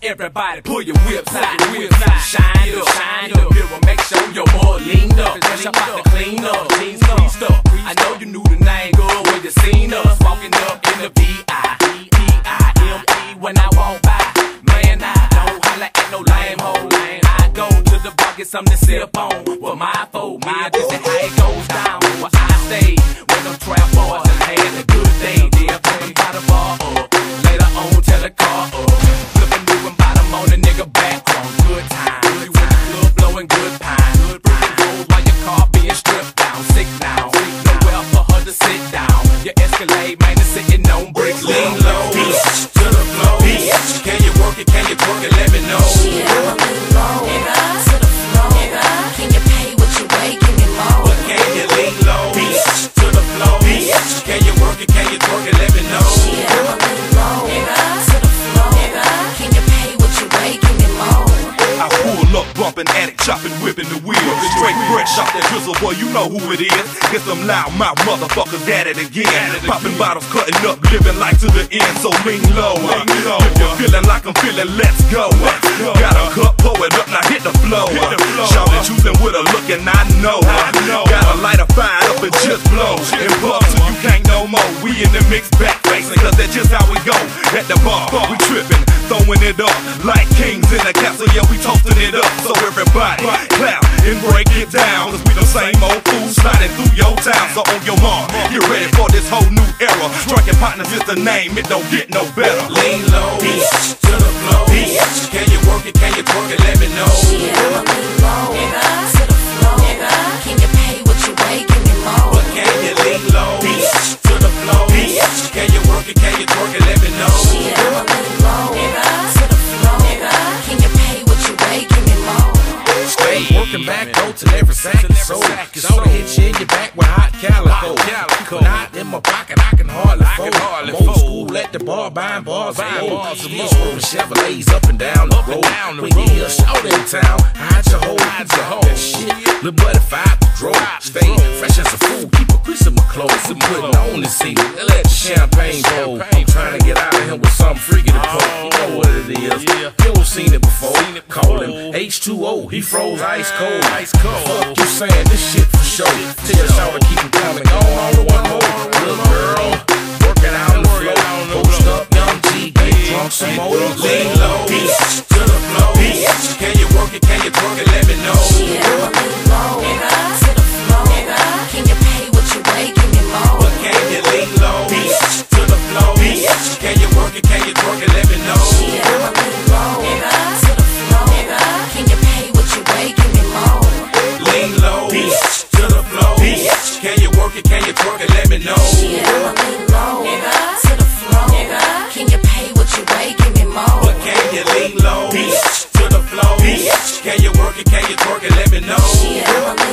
Everybody pull your whips out, shine up, mirror, make sure your boy leaned up. I'm about to clean up, jeans creased up. I know you knew the name good when you seen us walking up in the V-I-E-I-M-E when I walk by. Man, I don't holla at no lame hole. I go to the bar, get something to sip on. Well, my folk, this is how it goes down. Where I stay, when them trap boys done had a good day. They'll come and buy the bar up, later on tell the car up. Flipping new and bottom on the nigga back on good time. You in the club blowing good pine. Good breathing gold while your car being stripped down. Sick now, nowhere for her to sit down. Your Escalade, man, is sitting on bricks. Lean low, to the flow. Can you work it, can you twerk it, let me know. Yeah, I'ma lean low, to the flow. Can you pay what you weigh, give me more. But can you lean low, to the flow. Can you work it, can you twerk it, let me know. Yeah, I'ma lean low, to the flow. Can you pay what you weigh, give me more. I pull up, bumping, addict, chopping, whipping the wheel. Straight fresh off that drizzle, boy, you know who it is. Get some loud mouth motherfuckers at it again. Popping bottles, cutting up, living life to the end. So lean low. If you're feeling like I'm feeling, let's go. Got a cup, pour it up, now hit the flow. Shawty choosing with a look and I know. Got a lighter fire up and just blow. And puff till you can't no more. We in the mix back facing, cause that's just how we go. At the bar, we tripping, throwing it up like kings in a castle. Yeah, we toasting it up. So everybody clap and break it down, cause we the same old fools sliding through your town. So on your mark, get ready for this whole new era. Striking partners is the name, it don't get no better. Lean low, to the flow. Can you work it, can you twerk it, let me know. Yeah, I'ma lean low, to the flow. Can you pay what you weigh, give me more. But can you lean low, to the flow. Can you work it, can you twerk it, let me know. Yeah, I'ma lean low, to the flow. Can you pay what you weigh, give me more. Stay working back, go till every sack is sold. Soda hit you in your back with hot calico. Not in my pocket, I can hardly fold. I'm old school at the bar, buying bars of gold. Rolling Chevrolets up and down the road. When you hear a shout in town, hide your hole, that shit. Lil' buddy fired the draw. Stay fresh as a fool, keep a crease in my clothes. And putting on this scene, let the champagne roll. I'm trying to get out of here with something freaky to pull. You know what it is, you don't seen it before. Call him H2O, he froze ice cold. Fuck you saying, this shit for sure. Tell your shout to keep him coming. Go on one more, little girl, working out on the floor. Post up, young G, get drunk some more. Lean low, to the flow. Can you work it, can you twerk it, let me know. Yeah, I'ma lean low, to the flow. Can you pay what you weigh, give me more. But can you lean low, to the flow. Can you work it, can you twerk it, let me know. Yeah, I'ma lean low, to the flow. Can you pay what you weigh, give me more. Lean low, to the flow. Can you work it, can you twerk it, let me know. Yeah, I'ma lean low, to the flow. Can you pay what you weigh, give me more. But can you lean low, to the flow. Can you work it, can you twerk it, let me know. Yeah, I'ma